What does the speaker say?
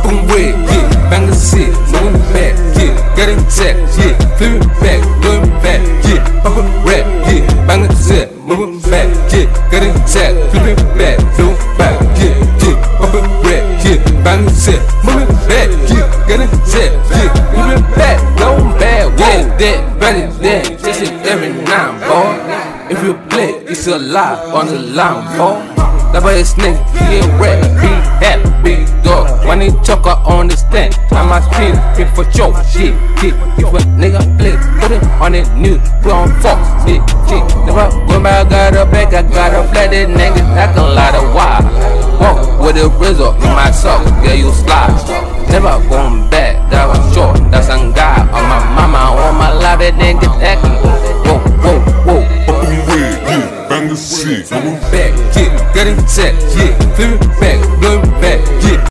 them red, yeah, bang the shit, move it back, yeah, get in check, yeah, flip it back, throw it back, yeah, pop a rap, yeah, bang the shit, move it back, yeah, get in check, flip it back, throw it back, yeah, pop a rap, yeah, bang the shit, move it back, yeah, get in check, yeah, flip it back, go back, yeah, that, ready, that, this shit every night, boy. If you play, it's a lie on the line, boy. That boy is nigga, he ain't rap, be happy, big dog. When he talk, I understand. I'm my screen, hit for show, shit, shit. If a nigga play, put it on the news, put on Fox, shit, shit. Never go back, got a back, I got a flat, that nigga, like a lot of wild. Walk with a result in my sock, yeah, you slide. Never going back, that was short, that's some guy on my mama, on my life, that nigga acting. Whoa, whoa, whoa. Bang the shit, Move back, yeah, get in check, yeah, flip it back,